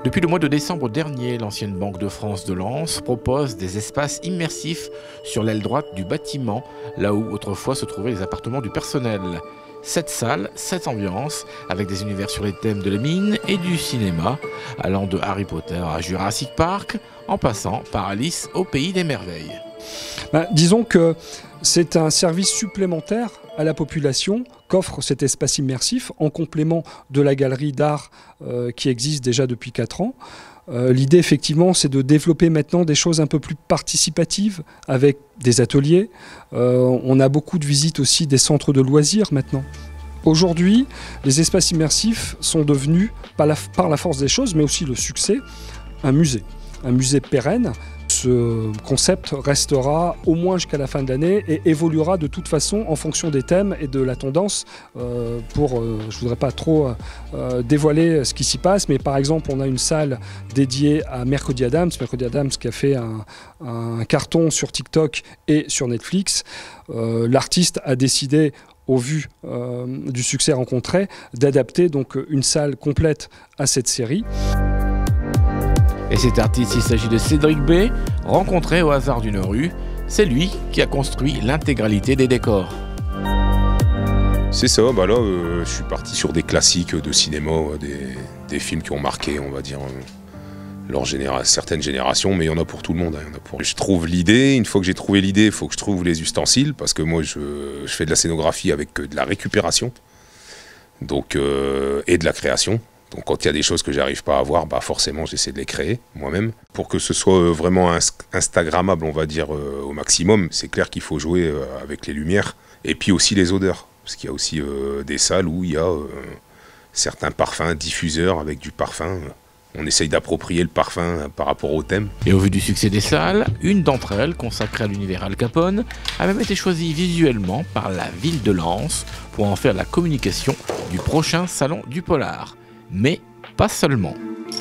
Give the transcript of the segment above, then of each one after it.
Depuis le mois de décembre dernier, l'ancienne Banque de France de Lens propose des espaces immersifs sur l'aile droite du bâtiment, là où autrefois se trouvaient les appartements du personnel. 7 salles, 7 ambiances, avec des univers sur les thèmes de la mine et du cinéma, allant de Harry Potter à Jurassic Park, en passant par Alice au Pays des Merveilles. Disons que c'est un service supplémentaire à la population qu'offre cet espace immersif en complément de la galerie d'art qui existe déjà depuis 4 ans. L'idée effectivement c'est de développer maintenant des choses un peu plus participatives avec des ateliers. On a beaucoup de visites aussi des centres de loisirs maintenant. Aujourd'hui, les espaces immersifs sont devenus, par la force des choses, mais aussi le succès, un musée pérenne. Ce concept restera au moins jusqu'à la fin de l'année et évoluera de toute façon en fonction des thèmes et de la tendance. Je ne voudrais pas trop dévoiler ce qui s'y passe, mais par exemple, on a une salle dédiée à Mercredi Adams qui a fait un carton sur TikTok et sur Netflix. L'artiste a décidé, au vu du succès rencontré, d'adapter donc une salle complète à cette série. Et cet artiste, il s'agit de Cédric B, rencontré au hasard d'une rue. C'est lui qui a construit l'intégralité des décors. C'est ça, là je suis parti sur des classiques de cinéma, des films qui ont marqué, on va dire, certaines générations, mais il y en a pour tout le monde. Je trouve l'idée, une fois que j'ai trouvé l'idée, il faut que je trouve les ustensiles, parce que moi je fais de la scénographie avec de la récupération donc, et de la création. Donc quand il y a des choses que j'arrive pas à avoir, forcément j'essaie de les créer moi-même. Pour que ce soit vraiment instagrammable, on va dire, au maximum, c'est clair qu'il faut jouer avec les lumières et puis aussi les odeurs. Parce qu'il y a aussi des salles où il y a certains parfums, diffuseurs avec du parfum. On essaye d'approprier le parfum par rapport au thème. Et au vu du succès des salles, une d'entre elles, consacrée à l'univers Al Capone, a même été choisie visuellement par la ville de Lens pour en faire la communication du prochain salon du polar. Mais pas seulement.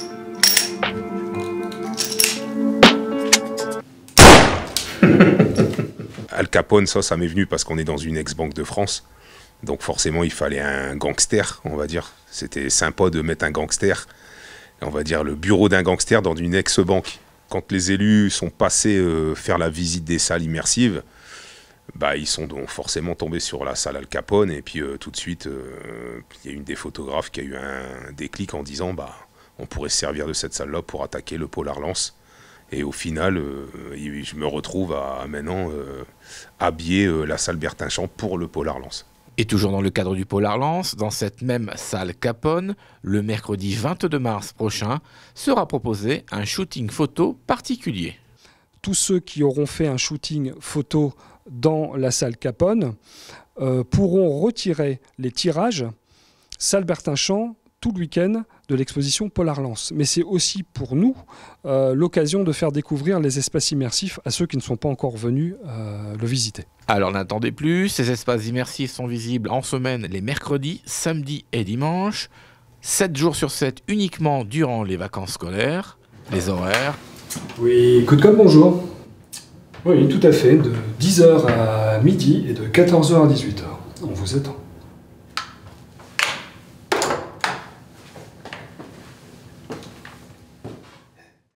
Al Capone, ça m'est venu parce qu'on est dans une ex-banque de France. Donc forcément, il fallait un gangster, on va dire. C'était sympa de mettre un gangster, on va dire le bureau d'un gangster dans une ex-banque. Quand les élus sont passés faire la visite des salles immersives, ils sont donc forcément tombés sur la salle Al Capone et puis tout de suite, il y a une des photographes qui a eu un déclic en disant on pourrait se servir de cette salle-là pour attaquer le Polar Lens. Et au final, je me retrouve à maintenant habiller la salle Bertin-Champ pour le Polar Lens. Et toujours dans le cadre du Polar Lens, dans cette même salle Capone, le mercredi 22 mars prochain, sera proposé un shooting photo particulier. Tous ceux qui auront fait un shooting photo dans la salle Capone pourront retirer les tirages salle Bertin-Champ tout le week-end de l'exposition Polar Lens. Mais c'est aussi pour nous l'occasion de faire découvrir les espaces immersifs à ceux qui ne sont pas encore venus le visiter. Alors n'attendez plus, ces espaces immersifs sont visibles en semaine les mercredis, samedis et dimanches, 7 jours sur 7 uniquement durant les vacances scolaires. Les horaires... Oui, coup de com', bonjour. Oui, tout à fait, de 10h à midi et de 14h à 18h. On vous attend.